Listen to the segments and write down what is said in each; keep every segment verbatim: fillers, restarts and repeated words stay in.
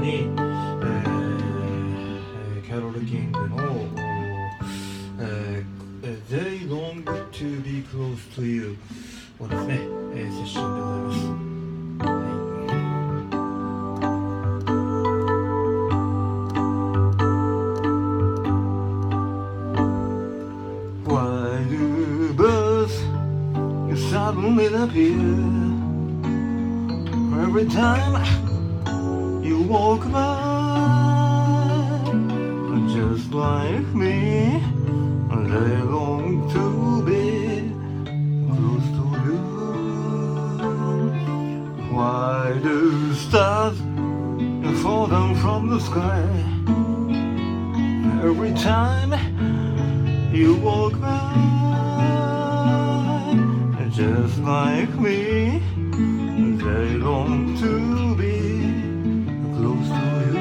に、えー、キャロル・キングの、えー、They Long to Be Close to You をですね、えー、セッションでございます。 Suddenly appear every time you walk by, just like me. They long to be close to you. Why do stars fall down from the sky every time you walk by? Just like me, they long to be close to you.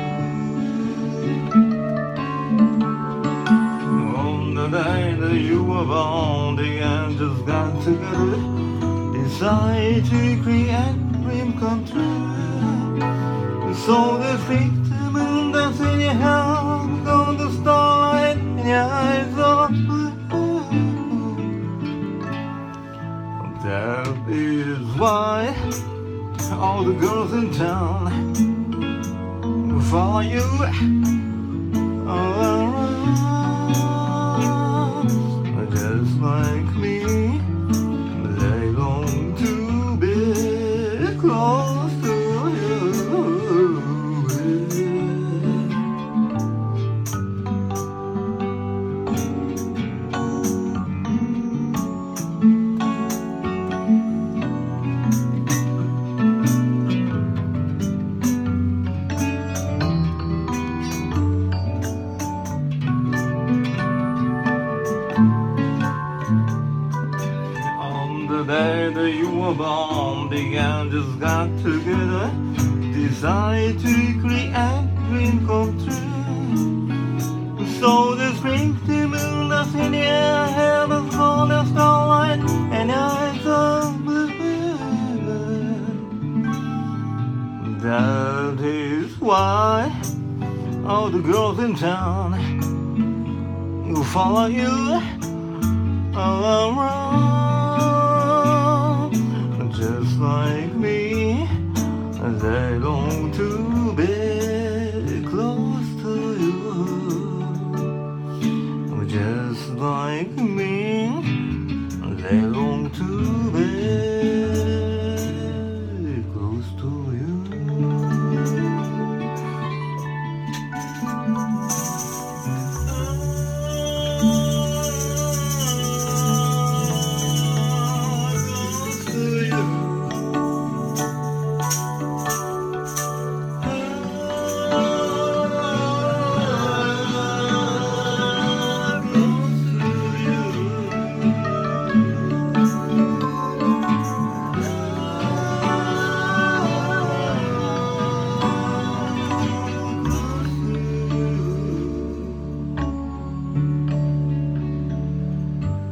On the day that you were born, the angels got together, decide to create dream come true. So they speak to the moon, that's in your hand, on the starlight in your eyes are blue. That is why all the girls in town follow you all around. Just like me, they long to be close to you. The day that you were born, the angels got together, decide to create dream come true. So they spring to moon, that's in the air, heaven's called a starlight, and eyes are blue. That is why all the girls in town will follow you all around. Just like me, they